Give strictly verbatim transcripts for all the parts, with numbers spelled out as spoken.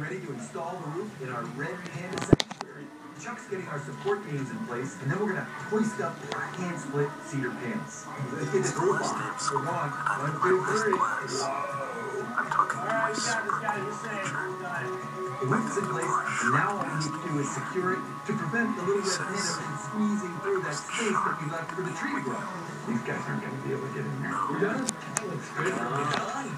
ready to install the roof in our red panda sanctuary. Chuck's getting our support beams in place, and then we're going to hoist up our hand-split cedar panels. Let's get this roof on. For one, one, two, three. Whoa. I'm talking all right, we got this, guys. You're saying we got it. The roof is in place, and now all we need to do is secure it to prevent the little red panda from squeezing through that space that we left for the tree to grow. These guys aren't going to be able to get in there. We're done? Looks good. We're done.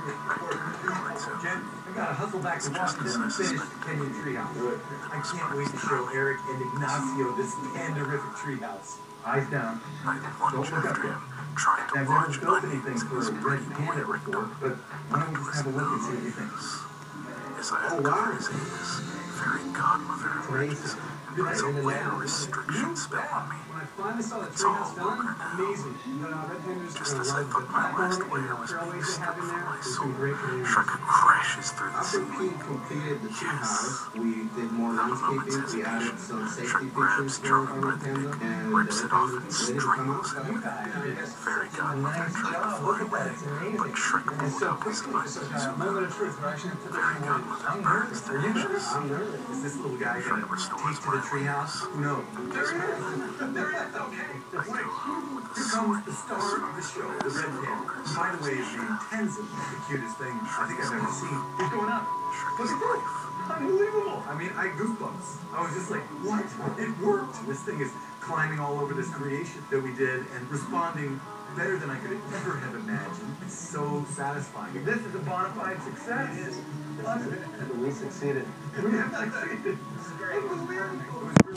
Jen, I gotta hustle back to Washington and finish the Kenyan treehouse. I can't wait to show Eric and Ignacio this panderific treehouse. Eyes down. Don't look up yet. I've never built anything for a red panda before, but why don't we just have a look and see what you think? Oh, wow. Fairy godmother raised puts a wear restriction spell on me. When I finally saw the treehouse done, amazing. But uh, red pandas Just are as I like thought the my last platform layer and the was being trailways they have stripped in from there. my It's soul, been great for you. Shrek crashes through the After ceiling. Pete completed the tree house, we did more Without a landscaping, moment's we added hesitation, some safety Shrek grabs features for Charlie our by the panda, neck, and rips it off, and ready to come strangles out. him. You guys, Fairy godmother nice tried to job. fly Look at that. away, It's amazing. but Shrek And pulled so out his quickly, eyes. so uh, moment of truth, we're actually going to put Fairy that in words. godmother I'm burns nervous. the Are you ashes. nervous? I'm nervous. Is this little guy Shrek gonna restores take to my the treehouse? Who knows? There it is. There it is. Okay. I go home with a Here comes the star of the show, the red panda. By the way, his name Tenzin, the cutest thing I think I've ever seen. What's going on? Look at that. Unbelievable. I mean, I goosebumps. I was just like, what? It worked. This thing is climbing all over this creation that we did and responding better than I could ever have imagined. It's so satisfying. This is a bona fide success. It is. We succeeded. We have succeeded. This is great. Unbelievable. It was